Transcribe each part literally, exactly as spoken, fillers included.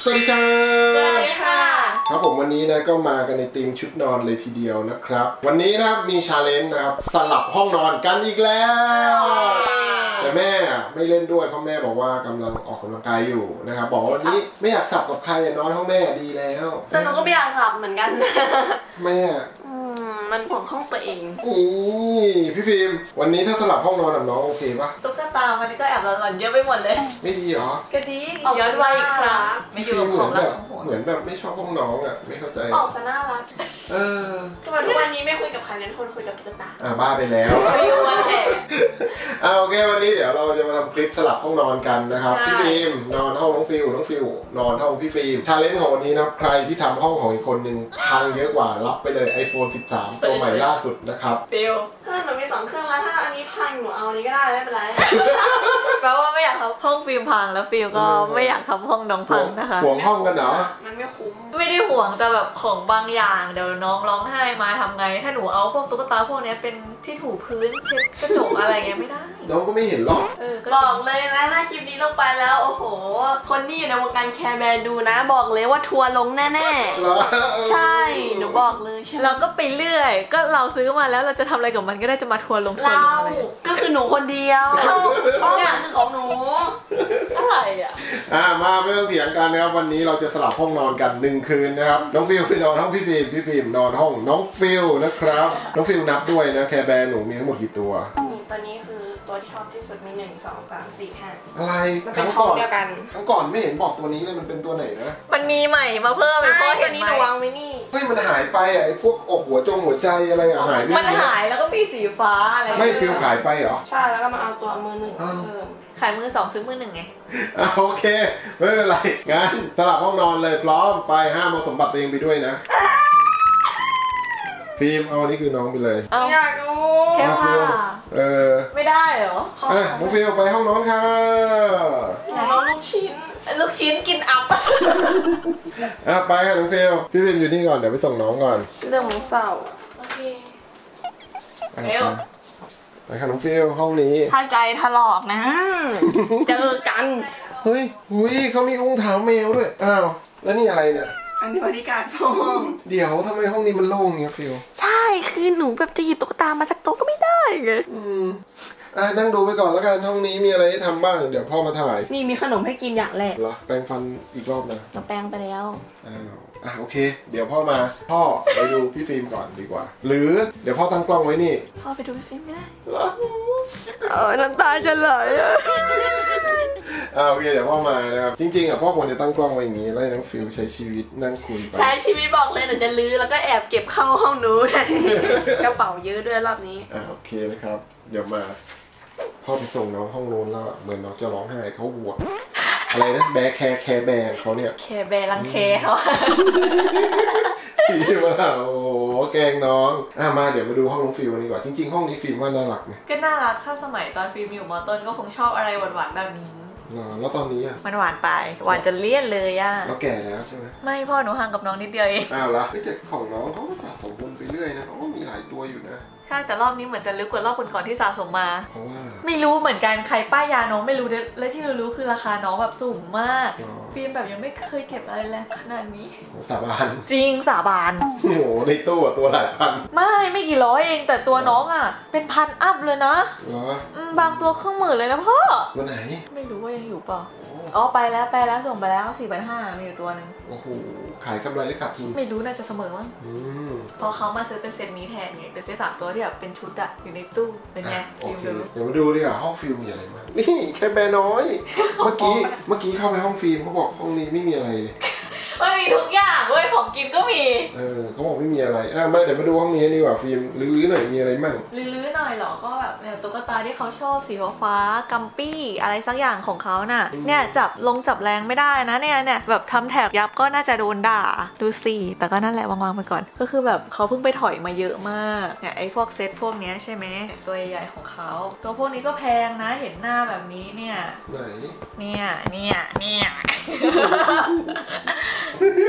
สวัสดีครับสวัสดีค่ะครับผมวันนี้นะก็มากันในธีมชุดนอนเลยทีเดียวนะครับวันนี้นะครับมีชาเลนจ์นะครับสลับห้องนอนกันอีกแล้วแต่แม่ไม่เล่นด้วยเพราะแม่บอกว่ากำลังออกกำลังกายอยู่นะครับบอกว่าวันนี้ไม่อยากสับกับใครนอนห้องแม่ดีแล้วแต่หนูก็ไม่อยากสับเหมือนกันทำไมอ่ะมันห่วงห้องตัวเองนี่พี่ฟิล์มวันนี้ถ้าสลับห้องนอนกับน้องโอเคปะตุ๊กตามันก็แอบหลอนๆเยอะไปหมดเลยไม่ดีหรอก็ดีย้อนวัยอีกครั้งไม่อยู่กับของรักของห่วงเหมือนแบบไม่ชอบห้องน้องอ่ะไม่เข้าใจออกซะน่ารักเออทำไมทุกวันนี้ไม่คุยกับใครนั้นคนคุยกับตุ๊กตาอ่ะบ้าไปแล้วไม่อยู่วันแห่อ่ะโอเควันนี้เดี๋ยวเราจะมาทำคลิปสลับห้องนอนกันนะครับพี่ฟิล์มนอนห้องน้องฟิลน้องฟิลนอนห้องพี่ฟิล์มชาเลนจ์ของวันนี้นะใครที่ทำห้องของอีกคนนึงพังเยอะกว่ารับไปเลย ไอโฟน สิบสาม ตัวใหม่ล่าสุดนะครับฟิลเพื่อนหนูมีสองเครื่องแล้วถ้าอันนี้พังหนูเอาอันนี้ก็ได้ไม่เป็นไรแปลว่าไม่อยากทำห้องฟิล์มพังแล้วฟิลก็ไม่อยากทำห้องน้องพังนะคะห่วงห้องกันเหรอมันไม่คุ้มไม่ได้ห่วงแต่แบบของบางอย่างเดี๋ยวน้องร้องไห้มาทำไงถ้าหนูเอาพวกตุ๊กตาพวกนี้เป็นที่ถูพื้นเช็ดกระจกอะไรเงี้ยไม่ได้น้องก็ไม่เห็นหรอกบอกเลยนะถ้าคลิปนี้ลงไปแล้วโอ้โหคนที่อยู่ในวงการแคร์แบร์ดูนะบอกเลยว่าทัวร์ลงแน่ๆใช่หนูบอกเลยเราก็ไปเรื่อยก็เราซื้อมาแล้วเราจะทำอะไรกับมันก็ได้จะมาทัวร์ลงทัวร์ลงอะไรก็คือหนูคนเดียวเนี่ยคือของหนูอะไรอ่ะอ่ามาไม่ต้องเถียงกันนะครับวันนี้เราจะสลับห้องนอนกันหนึ่งคืนนะครับน้องฟิลไปนอนห้องพี่ฟิล์มพี่ฟิล์มนอนห้องน้องฟิลนะครับน้องฟิลนับด้วยนะแคร์แบร์หนูมีทั้งหมดกี่ตัวตัวนี้คือตัวที่ชอบที่สุดมีหนึ่งสองสามสี่ห้าอะไรครั้งก่อนครั้งก่อนไม่เห็นบอกตัวนี้เลยมันเป็นตัวไหนนะมันมีใหม่มาเพิ่มเป็นพ่อเห็นไหมตัวนี้หนูวางไว้นี่เฮ้ยมันหายไปอ่ะไอ้พวกอกหัวจงหัวใจอะไรอ่ะหายไปมันหายแล้วก็มีสีฟ้าอะไรไม่ฟิลขายไปเหรอใช่แล้วก็มาเอาตัวมือหนึ่งเพิ่มขายมือสองซื้อมือหนึ่งไงอ่ะโอเคไม่เป็นไรงั้นสลับห้องนอนเลยพร้อมไปห้ามเอาสมบัติตัวเองไปด้วยนะฟิล์มเอานี่คือน้องไปเลยอยากดูแค่ว่าเออไม่ได้เหรออ่ะน้องฟิล์มไปห้องนอนค่ะน้องลูกชิ้นลูกชิ้นกินอับอ่ะไปค่ะน้องฟิล์มพี่ฟิล์มอยู่นี่ก่อนเดี๋ยวไปส่งน้องก่อนเรื่องของเศร้าโอเคเร็วไปค่ะน้องฟิล์มห้องนี้ถ้าใจถลอกนะเจอกันเฮ้ยหุยเขามีอุ้งเท้าแมวด้วยอ้าวแล้วนี่อะไรเนี่ยอันนี้บริการห้องเดี๋ยวทำไมห้องนี้มันโล่งเงี้ยฟิลใช่คือหนูแบบจะหยิบตุ๊กตามาสักโต๊ะก็ไม่ได้ไงอืมอ่ะนั่งดูไปก่อนแล้วกันห้องนี้มีอะไรให้ทำบ้างเดี๋ยวพ่อมาถ่ายนี่มีขนมให้กินอย่างแรกเหรอแปรงฟันอีกรอบนะเราแปรงไปแล้วอ้าวอ่ะโอเคเดี๋ยวพ่อมาพ่อไปดูพี่ฟิล์มก่อนดีกว่าหรือเดี๋ยวพ่อตั้งกล้องไว้นี่พ่อไปดูพี่ฟิล์มไม่ได้เออน้ำตาจะไหลอ่ะอ่าโอเคเดี๋ยวพ่อมานะครับจริงๆอ่ะพ่อควรจะตั้งกล้องไว้อย่างนี้แล้วน้องฟิลใช้ชีวิตนั่งคุยไปใช้ชีวิตบอกเลยแต่จะลื้อแล้วก็แอบเก็บเข้าห้องหนูกระเป๋าเยอะด้วยรอบนี้อ่าโอเคนะครับเดี๋ยวมาพ่อไปส่งน้องห้องโน้นแล้วเหมือนน้องจะร้องไห้เขาห่วงอะไรนะแบร์แคร์แคร์แบร์เขาเนี่ยแคร์แบร์รังแคเขาดีมากโอ้แกงน้องอ่ะมาเดี๋ยวมาดูห้องน้องฟิลกันดีกว่าจริงๆห้องนี้ฟิล์มว่าน่ารักไหมก็น่ารักถ้าสมัยตอนฟิล์มอยู่ม.ต้นก็คงชอบอะไรหวานๆแบบนี้แล้วตอนนี้อ่ะมันหวานไปหวานจนเลี่ยนเลยอ่ะแล้วแก่แล้วใช่ไหมไม่พ่อหนูห่างกับน้องนิดเดียวเองอ้าวละแต่ของน้องเขาก็สะสมวนไปเรื่อยนะเขาก็มีหลายตัวอยู่นะใช่แต่รอบนี้เหมือนจะลึกกว่ารอบก่อนๆที่สะสมมาเพราะว่าไม่รู้เหมือนกันใครป้ายยาน้องไม่รู้และที่เรารู้คือราคาน้องแบบสูงมากฟิล์มแบบยังไม่เคยเก็บอะไรเลยขนาดนี้สาบานจริงสาบานโอ้โหในตู้ตัวหลายพันไม่ไม่กี่ร้อยเองแต่ตัวน้องอ่ะเป็นพันอัพเลยนะเหรอบางตัวครึ่งหมื่นเลยนะพ่อตัวไหนไม่รู้ว่ายังอยู่เปล่าอ๋อไปแล้วไปแล้วส่งไปแล้วสี่พันห้ามีอยู่ตัวนึงโอ้โหขายกำไรหรือขาดทุนไม่รู้น่าจะเสมอมั้งพอเขามาซื้อเป็นเซตนี้แทนเนี่ยเป็นเซตสามตัวที่แบบเป็นชุดอะอยู่ในตู้เป็นไงโอเคเดี๋ยวมาดูดิอ่ะห้องฟิล์มมีอะไรบ้างนี่แค่แบร์น้อยเมื่อกี้เมื่อกี้เข้าไปห้องฟิล์มเขาบอกห้องนี้ไม่มีอะไรเลยมันมีทุกอย่างเว้ยของกินก็มีเออเขาบอกไม่มีอะไรอ่ะมาเดี๋ยวมาดูห้องนี้ดีกว่าฟิล์มลื้อๆหน่อยมีอะไรมั่งลื้อๆหน่อยหรอก็แบบเนี่ยตุ๊กตาที่เขาชอบสีฟ้ากัมปี้อะไรสักอย่างของเขาน่ะเนี่ยจับลงจับแรงไม่ได้นะเนี่ยเนี่ยแบบทำแถบยับก็น่าจะโดนด่าดูสิแต่ก็นั่นแหละวางๆไปก่อนก็คือแบบเขาเพิ่งไปถอยมาเยอะมากเนี่ยไอ้พวกเซตพวกนี้ใช่ไหมตัวใหญ่ของเขาตัวพวกนี้ก็แพงนะเห็นหน้าแบบนี้เนี่ยไหนเนี่ยเนี่ยเนี่ย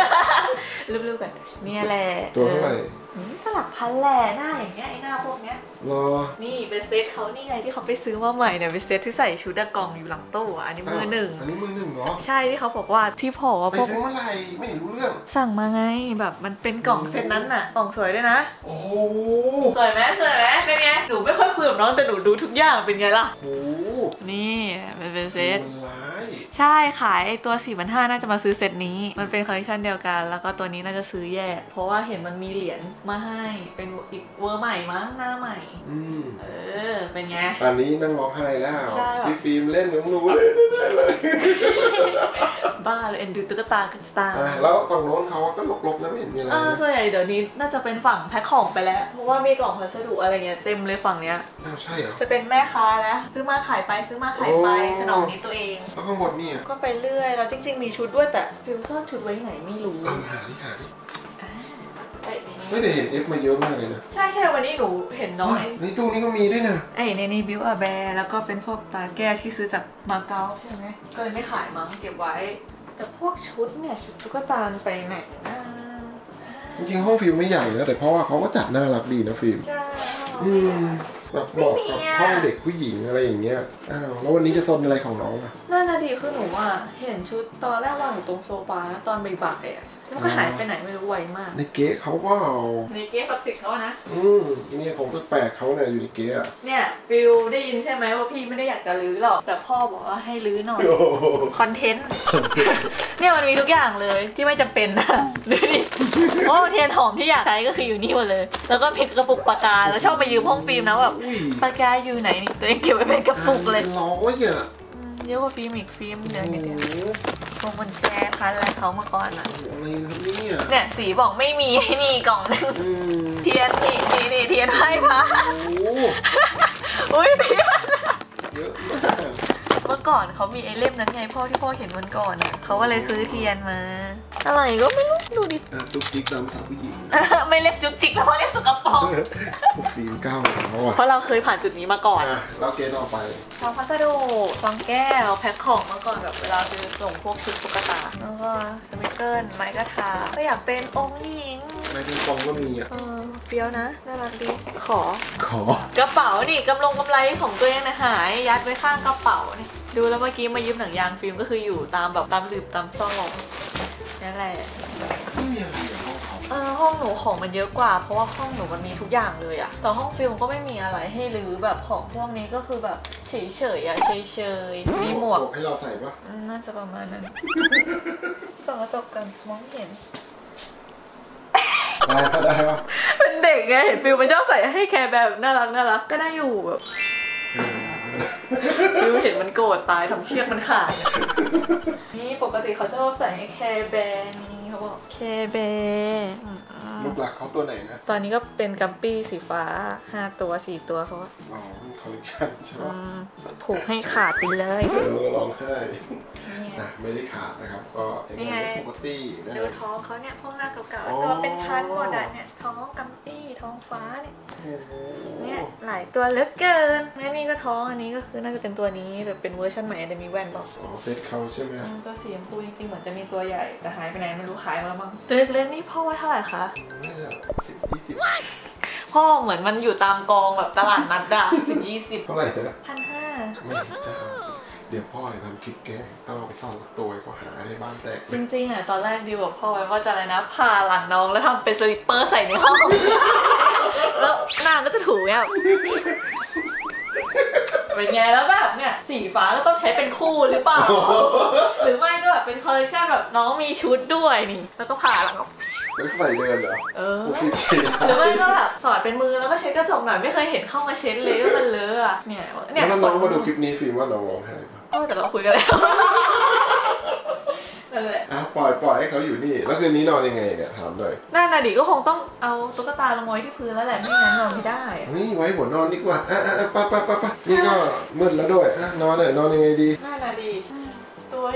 รูปๆกันเนี่ยแหละตัวเท่าไหร่ก็หลักพันแหละหน้าอย่างเงี้ยไอ้หน้าพวกเนี้ยรอนี่เป็นเซตเขานี่ไงที่เขาไปซื้อมาใหม่เนี่ยเป็นเซตที่ใส่ชุดกองอยู่หลังตู้อันนี้มือหนึ่งอันนี้มือหนึ่งเหรอใช่ที่เขาบอกว่าที่พอว่าไปซื้อเมื่อไหร่ไม่เห็นรู้เรื่องสั่งมาไงแบบมันเป็นกล่องเซตนั้นน่ะกล่องสวยด้วยนะโอ้สวยไหมสวยไหมเป็นไงหนูไม่ค่อยคุยกับน้องแต่หนูดูทุกอย่างเป็นไงล่ะโอ้นี่มันเป็นเซตใช่ขายไอตัวสี่พันห้าน่าจะมาซื้อเซตนี้มันเป็นคอลเลคชันเดียวกันแล้วก็ตัวนี้น่าจะซื้อแยกเพราะว่าเห็นมันมีเหรียญมาให้เป็นอีกเวอร์ใหม่มั้งหน้าใหม่อืมเออเป็นไงตอนนี้นั่งร้องไห้แล้วพี่ฟิล์มเล่นกับหนูเลยใช่เลยบ้าเลยเอ็นดูตุ๊กตากันตาแล้วฝั่งโน้นเขาก็ลกๆนะไม่เห็นมีอะไรเออส่วนใหญ่เดี๋ยวนี้น่าจะเป็นฝั่งแพ็คของไปแล้วเพราะว่ามีกล่องพัสดุอะไรเงี้ยเต็มเลยฝั่งเนี้ยน่าใช่เหรอจะเป็นแม่ค้าแล้วซื้อมาขายไปซื้อมาขายไปสนองนี้ตัวเองแล้วข้างบนเนี่ยก็ไปเรื่อยแล้วจริงๆมีชุดด้วยแต่ฟิวซ่อนชุดไว้ไหนไม่รู้หาดิหาดิไม่ได้เห็นเอฟมาเยอะมากเลยนะใช่ใช่วันนี้หนูเห็นน้อยในตู้นี้ก็มีด้วยนะไอ้ในนี้บิวอะแบร์แล้วก็เป็นพวกตาแก้ที่ซื้อจากมาเก๊าใช่ไหมก็เลยไม่ขายมั้งเก็บไว้แต่พวกชุดเนี่ยชุดตุ๊กตาไปไหนนะจริงๆห้องฟิล์มไม่ใหญ่นะแต่เพราะว่าเขาก็จัดน่ารักดีนะฟิล์มใช่อืมแบบเหมาะกับห้องเด็กผู้หญิงอะไรอย่างเงี้ยอ้าวแล้ววันนี้จะซนอะไรของน้องอ่ะน่านาดีคือหนูอ่ะเห็นชุดตอนแรกวางอยู่ตรงโซฟาตอนบ่ายๆอ่ะมันก็หายไปไหนไม่รู้ไวมากในเก๊ะเขาว่าในเก๊ะศักดิ์สิทธิ์เขานะอืมเนี่ยของแปลกเขาเนี่ยอยู่ในเก๊ะเนี่ยฟิลได้ยินใช่ไหมว่าพี่ไม่ได้อยากจะรื้อหรอกแต่พ่อบอกว่าให้รื้อหน่อยคอนเทนต์เนี่ยมันมีทุกอย่างเลยที่ไม่จำเป็นนะดูดิโอ้เทียนหอมที่อยากใช้ก็คืออยู่นี่หมดเลยแล้วก็มีกระปุกปากกาแล้วชอบไปยืมห้องฟิล์มนะแบบปากกาอยู่ไหนนี่ตัวเองเก็บไว้เป็นกระปุกเลยร้อยอะเยอะกว่าฟิล์มอีกฟิล์มเดือนกันเดียวพวงกุญแจพันอะไรเขามาก่อนอ่ะอะไรครับเนี่ยเนี่ยสีบอกไม่มีนี่กล่องนึงเทียนนี่นี่นี่เทียนให้พระอุ้ยเทียนเยอะมากเมื่อก่อนเขามีไอเล่มนั้นไงพ่อที่พ่อเห็นวันก่อนเนี่ยเขาก็เลยซื้อเทียนมาอะไรก็ไม่รู้ดูดิจุกจิกตามสาวผู้หญิงไม่เรียกจุกจิกนะเพราะเรียกสกปรกฟิล์มก้าวแล้วอ่ะเพราะเราเคยผ่านจุดนี้มาก่อนเราเกต่อไปซองพัสดุซองแก้วแพ็คของมาก่อนแบบเวลาคือส่งพวกชุดตุ๊กตาแล้วก็สมิเกิลไม้กระทาก็อยากเป็นองค์หญิงไม้เป็นกองก็มีอ่ะเออเฟี้ยวนะน่ารักดีขอขอกระเป๋านี่กำลงกำไรของตัวเองนะหายยัดไว้ข้างกระเป๋านี่ดูแล้วเมื่อกี้มายืมหนังยางฟิล์มก็คืออยู่ตามแบบตามหลืบตามซอกนั่นแหละไม่มีอะไรในห้องเขาเออห้องหนูของมันเยอะกว่าเพราะว่าห้องหนูมันมีทุกอย่างเลยอะแต่ห้องฟิล์มก็ไม่มีอะไรให้รื้อแบบของพวกนี้ก็คือแบบเฉยๆอะเฉยๆมีหมวกให้เราใส่ปะน่าจะประมาณนั้นส่องกระจกกันมองเห็นได้ปะได้ปะเป็นเด็กไงเห็นฟิล์มมันชอบใส่ให้แคร์แบบน่ารักน่ารักก็ได้อยู่แบบฟิวเห็นมันโกรธตายทำเชือกมันขาดนี่ปกติเขาชอบใส่ให้แคร์แบร์นี่เขาบอกแคร์แบร์ลูกหลักเขาตัวไหนนะตอนนี้ก็เป็นกัมปี้สีฟ้าห้าตัวสี่ตัวเขาอ๋อคอลเลคชันใช่ไหมผูกให้ขาดไปเลยเออร้องไห้นะไม่ได้ขาดนะครับก็ยังไงปกตินะดูท้องเขาเนี่ยพวกหน้าเก่าๆตัวเป็นพันหมดอ่ะเนี่ยท้องกัมปี้ท้องฟ้าเนี่ยเนี่ยหลายตัวเหลือเกินแม่นี่ก็ท้องอันนี้ก็คือน่าจะเป็นตัวนี้แบบเป็นเวอร์ชันใหม่แต่มีแว่นบอกอ๋อเซตเขาใช่ไหมตัวสีชมพูจริงๆเหมือนจะมีตัวใหญ่แต่หายไปไหนไม่รู้ขายมาแล้วมั้งตัวเล็กๆนี่พ่อว่าเท่าไหร่คะน่าจะสิบยี่สิบพ่อเหมือนมันอยู่ตามกองแบบตลาดนัดด่าสิบยี่สิบเท่าไหร่นะพันห้าไม่จ้าเดี๋ยวพ่อจะทำคลิปแกต้องเอาไปซ่อนลักตัวก็หาในบ้านแตกจริงๆอ่ะตอนแรกดิวบอกพ่อไว้ว่าจะอะไรนะผ่าหลังน้องแล้วทำเป็นสลิปเปอร์ใส่ในห้องแล้วนางก็จะถูเนี่ยเป็นไงแล้วแบบเนี่ยสีฟ้าก็ต้องใช้เป็นคู่หรือเปล่าหรือไม่ก็แบบเป็นคอลเลคชันแบบน้องมีชุดด้วยนี่แล้วก็ผ่าหลังแล้วใส่เดินเหรอเออหรือไม่ก็แบบสอดเป็นมือแล้วก็เช็ดกระจกหน่อยไม่เคยเห็นเข้ามาเช็ดเลยว่ามันเลอะอ่ะเนี่ยเนี่ยถ้าน้องมาดูคลิปนี้ฟิล์มว่าน้องร้องไห้ป่ะอ๋อแต่เราคุยกันแล้วนั่นแหละอ่ะปล่อยปล่อยให้เขาอยู่นี่แล้วคืนนี้นอนยังไงเนี่ยถามหน่อยน่าน่ะดิก็คงต้องเอาตุ๊กตาลงไว้ที่พื้นแล้วแหละไม่งั้นนอนไม่ได้นี่ไว้หัวนอนดีกว่าอ่ะอ่ะปะปะปะปะนี่ก็มืดแล้วด้วยอ่ะนอนเลยนอนยังไงดีน่าน่ะดิตัว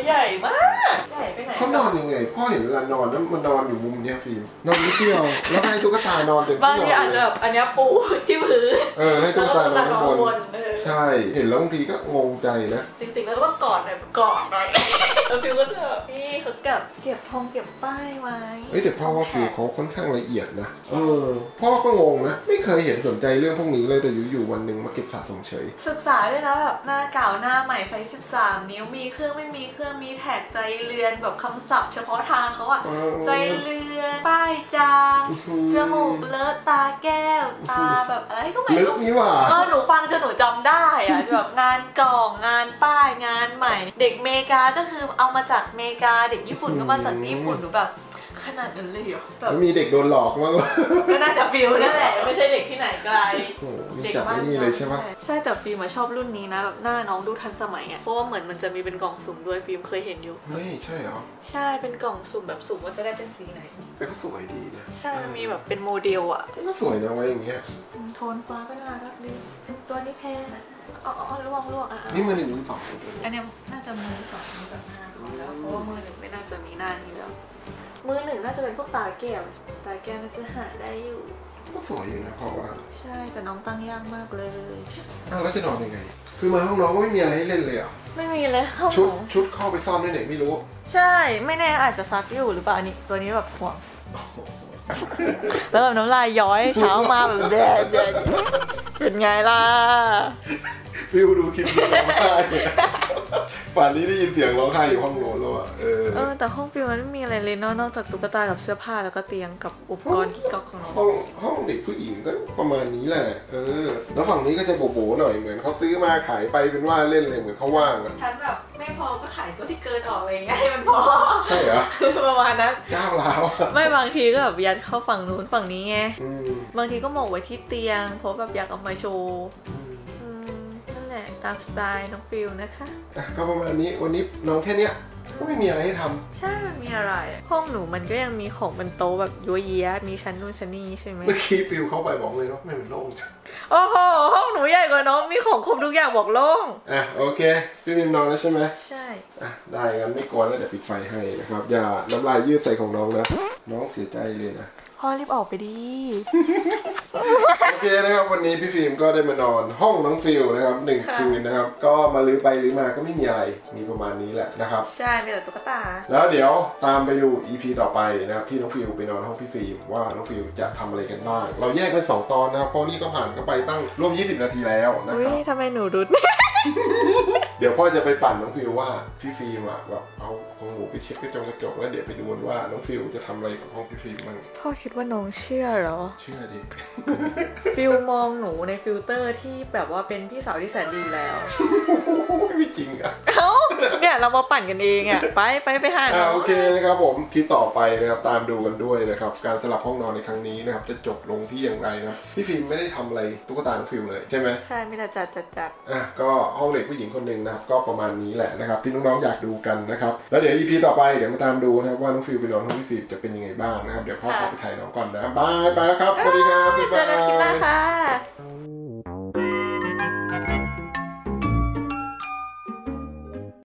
ใหญ่มากใหญ่ไปไหนเขานอนยังไงพ่อเห็นเวลานอนแล้วมันนอนอยู่มุมเนี้ยฟิล์มนอนนิดเดียวแล้วให้ตุ๊กตานอนเต็มบางที่นอนทีอาจจะแบบอันเนี้ยปูที่พื้นเออให้ตุ๊กตานอนข้างบนเออใช่เห็นแล้วบางทีก็งงใจนะจริงๆแล้วก็ต้องกอดหน่อยกอดหน่อยแล้วฟิวก็จะแบบนี่เขาเก็บเก็บทองเก็บป้ายไว้เอ้ยแต่พ่อว่าฟิลเขาค่อนข้างละเอียดนะเออพ่อก็งงนะไม่เคยเห็นสนใจเรื่องพวกนี้เลยแต่อยู่ๆวันหนึ่งมาเก็บสะสมเฉยศึกษาด้วยนะแบบหน้าเก่าหน้าใหม่ไซส์สิบสามนิ้วมีเครื่องไม่มีเครื่องมีแท็กใจเรือนแบบคำศัพท์เฉพาะทางเขาอะใจเรือนป้ายจางจมูกเลอะตาแก้วตาแบบอะไรก็ไม่ลึกรู้นี่หว่าเออหนูฟังจนหนูจำได้อะแบบงานกล่องงานป้ายงานใหม่ เด็กเมกาก็คือเอามาจากเมกาเด็กญี่ปุ่นก็มาจากญี่ปุ่นหนูแบบขนาดนั้นเลยเหรอแบบแล้วมีเด็กโดนหลอกมั้งวะก็น่าจะฟิลนั่นแหละไม่ใช่เด็กที่ไหนไกลโอ้โหนี่จับไว้นี่เลยใช่ปะใช่แต่ฟิล์มอะชอบรุ่นนี้นะแบบหน้าน้องดูทันสมัยอ่ะเพราะว่าเหมือนมันจะมีเป็นกล่องสุ่มด้วยฟิล์มเคยเห็นอยู่เฮ้ยใช่เหรอใช่เป็นกล่องสุ่มแบบสุ่มว่าจะได้เป็นสีไหนแต่ก็สวยดีนะใช่มีแบบเป็นโมเดลอ่ะก็สวยนะไว้อย่างเงี้ยอืมโทนฟ้าก็น่ารักดีตัวนี้แพงอ่ะอ๋ออ๋อลวงลวงอ่ะนี่มือหนึ่งมือสองอันเนี้ยน่าจะมือสองมือจากหน้าเขาแล้วเพราะว่ามือหนึ่งไม่น่าจะมีหน้านี้แล้วมือหนึ่งน่าจะเป็นพวกตาแก้วตาแก้วน่าจะหาได้อยู่ก็สวยอยู่นะเพราะว่าใช่แต่น้องตั้งยากมากเลยอ้าวแล้วจะนอนยังไง คือมาห้องน้องก็ไม่มีอะไรให้เล่นเลยเหรอ่ะไม่มีเลยห้องชุดหนูชุดเข้าไปซ่อนไว้ไหนไม่รู้ใช่ไม่แน่อาจจะซักอยู่หรือเปล่าอันนี้ตัวนี้แบบห่วง แล้วแบบน้ำลายย้อยเช้ามาแบบแดดแดดเป็นไงล่ะฟิวดูคลิปนี้ร้องไห้เนี่ยป่านนี้ได้ยินเสียงร้องไห้อยู่ห้องโน้นแล้วอ่ะเออเออแต่ห้องฟิวมันไม่มีอะไรเลยเนอะนอกจากตุ๊กตากับเสื้อผ้าแล้วก็เตียงกับอุปกรณ์ที่ก๊อกของน้องห้องห้องเด็กผู้หญิงก็ประมาณนี้แหละ เออ แล้วฝั่งนี้ก็จะโบ๋ๆหน่อยเหมือนเขาซื้อมาขายไปเป็นว่าเล่นเลยเหมือนเขาว่างอ่ะฉันแบบไม่พอก็ขายตัวที่เกินออกเลยไงให้มันพอใช่เหรอประมาณนั้นก้าวร้าวอ่ะไม่บางทีก็แบบยัดเข้าฝั่งนู้นฝั่งนี้ไงอืมบางทีก็หมกไว้ที่เตียงเพราะแบบอยากเอามาโชว์อืมนั่นแหละตามสไตล์น้องฟิลนะคะอ่ะก็ประมาณนี้วันนี้น้องแค่เนี้ยก็ไม่มีอะไรให้ทำใช่ มันมีอะไรอะห้องหนูมันก็ยังมีของบนโต๊ะแบบยัวเยียมีชั้นนู่นชั้นนี่ใช่ไหมเมื่อกี้ฟิวเข้าไปบอกเลยว่าไม่เป็นโล่งจังโอ้โห ห้องหนูใหญ่กว่าน้อง มีของครบทุกอย่างบอกโล่งอ่ะโอเคพี่พิมนอนแล้วใช่ไหมใช่อ่ะได้งั้นไม่กวนแล้วเดี๋ยวปิดไฟให้นะครับอย่าน้ำลายยืดใส่ของน้องนะน้องเสียใจเลยนะพ่อรีบออกไปดิโอเคนะครับวันนี้พี่ฟิล์มก็ได้มานอนห้องน้องฟิลนะครับหนึ่งคืนนะครับก็มาลื้อไปลื้อมาก็ไม่มีอะไรมีประมาณนี้แหละนะครับใช่ มีแต่ตุ๊กตาแล้วเดี๋ยวตามไปดู อี พี ต่อไปนะครับที่น้องฟิลไปนอนห้องพี่ฟิล์มว่าน้องฟิลจะทำอะไรกันบ้างเราแยกเป็นสองตอนนะครับเพราะนี่ก็ผ่านกันไปตั้งร่วมยี่สิบนาทีแล้วนะอุ้คยรับทำไมหนูดูเดี๋ยวพ่อจะไปปั่นน้องฟิลว่าพี่ฟิล์มอ่ะแบบเอาของหนูไปเช็ดกระจกกระจกแล้วเดี๋ยวไปดูกันว่าน้องฟิลจะทำอะไรกับห้องพี่ฟิล์มบ้างพ่อคิดว่าน้องเชื่อเหรอเชื่อดิฟิลมองหนูในฟิลเตอร์ที่แบบว่าเป็นพี่สาวที่แสนดีแล้วไม่จริงอ่ะเอ้า เนี่ยเรามาปั่นกันเองอ่ะ ไปไปไปหาอ่าน้องโอเคนะครับผมคลิปต่อไปนะครับตามดูกันด้วยนะครับการสลับห้องนอนในครั้งนี้นะครับจะจบลงที่อย่างไรนะพี่ฟิล์มไม่ได้ทำอะไรตุ๊กตาน้องฟิลเลยใช่ไหมใช่ไม่ได้จัดจัดจัดอ่ะก็ห้องเด็กผู้หญิงคนหนึ่งนะครับก็ประมาณนี้แหละนะครับที่น้องๆอยากดูกันนะครับแล้วเดี๋ยว อี พี ต่อไปเดี๋ยวมาตามดูนะครับว่าน้องฟิลไปนอนห้องพี่ฟิล์มจะเป็นยังไงบ้างนะครับเดี๋ยวพ่อขอไปถ่ายน้องก่อนนะบายไปแล้วครับสวัสดีครับบ๊ายเจบาอกันคลิปหน้าย ค่ะ